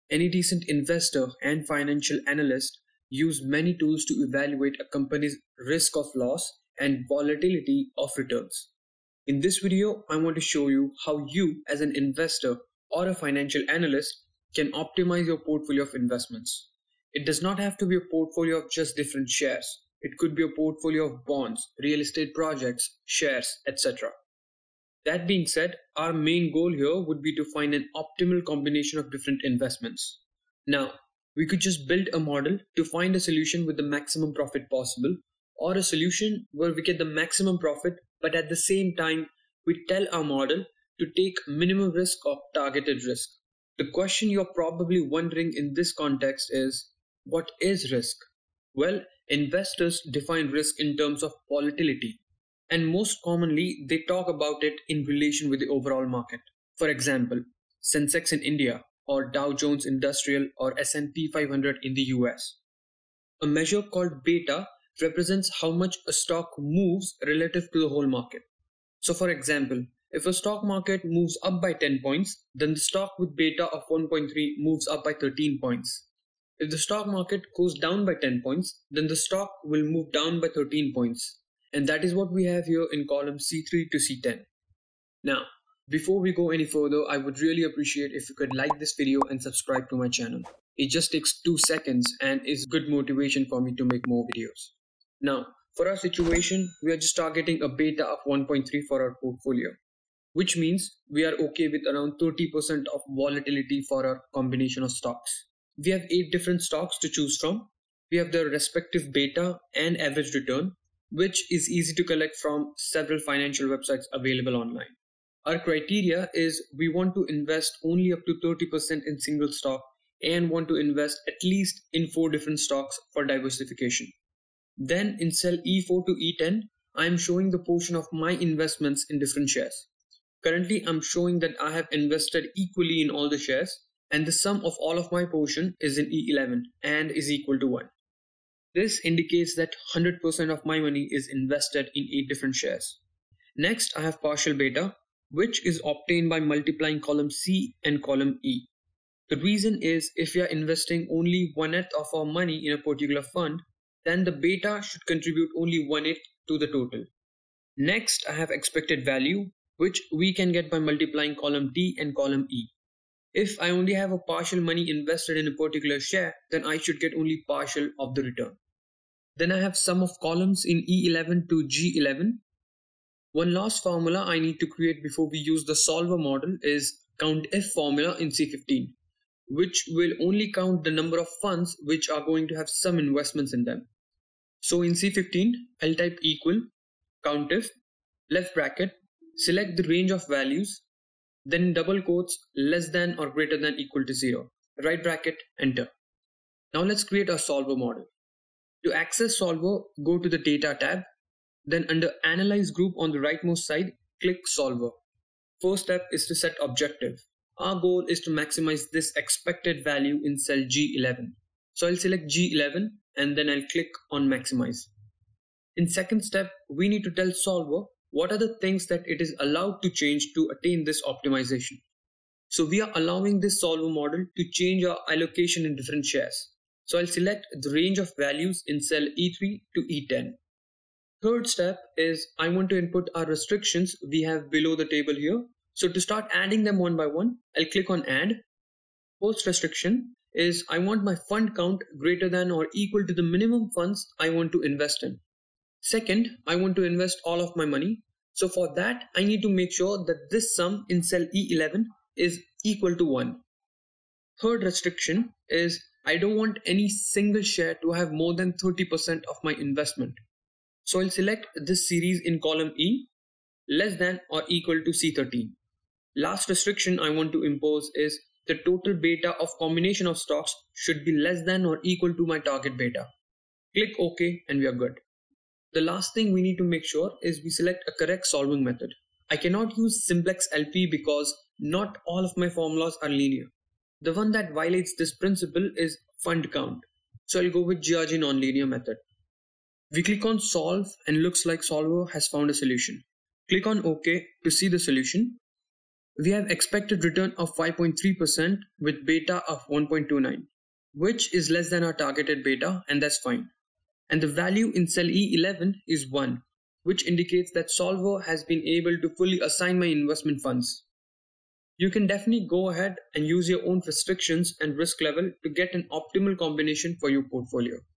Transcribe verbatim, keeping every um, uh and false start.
Any decent investor and financial analyst use many tools to evaluate a company's risk of loss and volatility of returns. In this video, I want to show you how you, as an investor or a financial analyst, can optimize your portfolio of investments. It does not have to be a portfolio of just different shares. It could be a portfolio of bonds, real estate projects, shares, et cetera. That being said, our main goal here would be to find an optimal combination of different investments. Now, we could just build a model to find a solution with the maximum profit possible, or a solution where we get the maximum profit, but at the same time, we tell our model to take minimum risk or targeted risk. The question you're probably wondering in this context is, what is risk? Well, investors define risk in terms of volatility. And most commonly, they talk about it in relation with the overall market. For example, Sensex in India, or Dow Jones Industrial, or S and P five hundred in the U S. A measure called beta represents how much a stock moves relative to the whole market. So for example, if a stock market moves up by ten points, then the stock with beta of one point three moves up by thirteen points. If the stock market goes down by ten points, then the stock will move down by thirteen points. And that is what we have here in column C three to C ten. Now, before we go any further, I would really appreciate if you could like this video and subscribe to my channel. It just takes two seconds and is good motivation for me to make more videos. Now, for our situation, we are just targeting a beta of one point three for our portfolio, which means we are okay with around thirty percent of volatility for our combination of stocks. We have eight different stocks to choose from. We have their respective beta and average return, which is easy to collect from several financial websites available online. Our criteria is we want to invest only up to thirty percent in single stock and want to invest at least in four different stocks for diversification. Then in cell E four to E ten, I am showing the portion of my investments in different shares. Currently, I'm showing that I have invested equally in all the shares, and the sum of all of my portion is in E eleven and is equal to one. This indicates that one hundred percent of my money is invested in eight different shares. Next, I have partial beta, which is obtained by multiplying column C and column E. The reason is if we are investing only one-eighth of our money in a particular fund, then the beta should contribute only one-eighth to the total. Next, I have expected value, which we can get by multiplying column D and column E. If I only have a partial money invested in a particular share, then I should get only partial of the return. Then I have sum of columns in E eleven to G eleven. One last formula I need to create before we use the solver model is COUNTIF formula in C fifteen, which will only count the number of funds which are going to have some investments in them. So in C fifteen, I'll type equal, COUNTIF, left bracket, select the range of values, then in double quotes, less than or greater than equal to zero, right bracket, enter. Now let's create our solver model. To access solver, go to the data tab, then under analyze group on the rightmost side, click solver. First step is to set objective. Our goal is to maximize this expected value in cell G eleven. So I'll select G eleven and then I'll click on maximize. In second step, we need to tell solver what are the things that it is allowed to change to attain this optimization. So we are allowing this solver model to change our allocation in different shares. So I'll select the range of values in cell E three to E ten. Third step is I want to input our restrictions we have below the table here. So to start adding them one by one, I'll click on add. First restriction is I want my fund count greater than or equal to the minimum funds I want to invest in. Second, I want to invest all of my money. So for that, I need to make sure that this sum in cell E eleven is equal to one. Third restriction is I don't want any single share to have more than thirty percent of my investment. So I'll select this series in column E, less than or equal to C thirteen. Last restriction I want to impose is the total beta of combination of stocks should be less than or equal to my target beta. Click OK and we are good. The last thing we need to make sure is we select a correct solving method. I cannot use simplex L P because not all of my formulas are linear. The one that violates this principle is fund count. So I'll go with G R G nonlinear method. We click on solve and looks like solver has found a solution. Click on OK to see the solution. We have expected return of five point three percent with beta of one point two nine, which is less than our targeted beta, and that's fine. And the value in cell E eleven is one, which indicates that Solver has been able to fully assign my investment funds. You can definitely go ahead and use your own restrictions and risk level to get an optimal combination for your portfolio.